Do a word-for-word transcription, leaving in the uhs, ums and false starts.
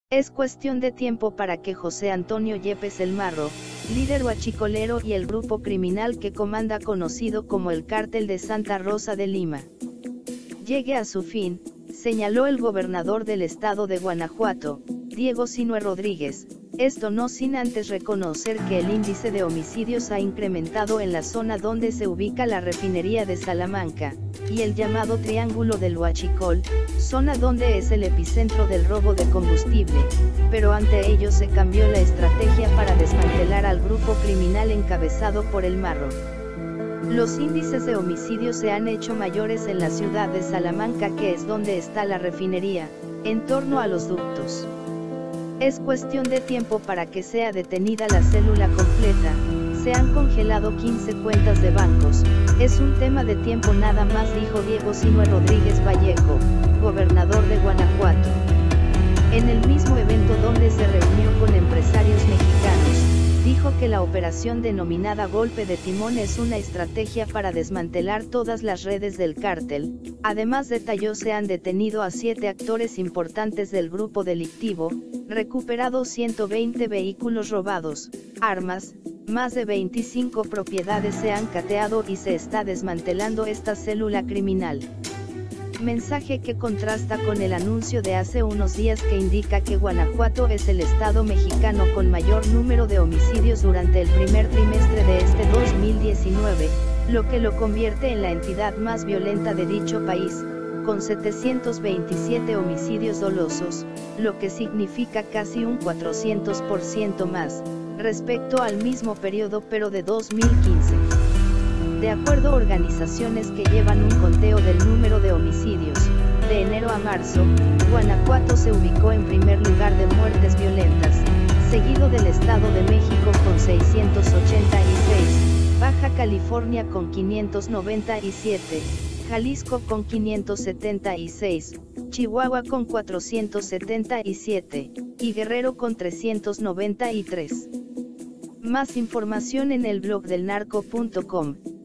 Es cuestión de tiempo para que José Antonio Yepes el Marro, líder huachicolero y el grupo criminal que comanda conocido como el Cártel de Santa Rosa de Lima, llegue a su fin, señaló el gobernador del estado de Guanajuato, Diego Sinue Rodríguez. Esto no sin antes reconocer que el índice de homicidios ha incrementado en la zona donde se ubica la refinería de Salamanca, y el llamado Triángulo del Huachicol, zona donde es el epicentro del robo de combustible, pero ante ello se cambió la estrategia para desmantelar al grupo criminal encabezado por el Marro. Los índices de homicidios se han hecho mayores en la ciudad de Salamanca, que es donde está la refinería, en torno a los ductos. Es cuestión de tiempo para que sea detenida la célula completa. Se han congelado quince cuentas de bancos, es un tema de tiempo nada más, dijo Diego Sinue Rodríguez Vallejo, gobernador de Guanajuato. En el mismo evento donde se reunió con empresarios mexicanos, dijo que la operación denominada Golpe de Timón es una estrategia para desmantelar todas las redes del cártel. Además detalló se han detenido a siete actores importantes del grupo delictivo, recuperado ciento veinte vehículos robados, armas, más de veinticinco propiedades se han cateado y se está desmantelando esta célula criminal. Mensaje que contrasta con el anuncio de hace unos días que indica que Guanajuato es el estado mexicano con mayor número de homicidios durante el primer trimestre de este dos mil diecinueve, lo que lo convierte en la entidad más violenta de dicho país, con setecientos veintisiete homicidios dolosos, lo que significa casi un cuatrocientos por ciento más, respecto al mismo periodo pero de dos mil quince. De acuerdo a organizaciones que llevan un conteo del número de homicidios, de enero a marzo, Guanajuato se ubicó en primer lugar de muertes violentas, seguido del Estado de México con seiscientos ochenta y seis, Baja California con quinientos noventa y siete, Jalisco con quinientos setenta y seis, Chihuahua con cuatrocientos setenta y siete, y Guerrero con trescientos noventa y tres. Más información en el blog del narco punto com.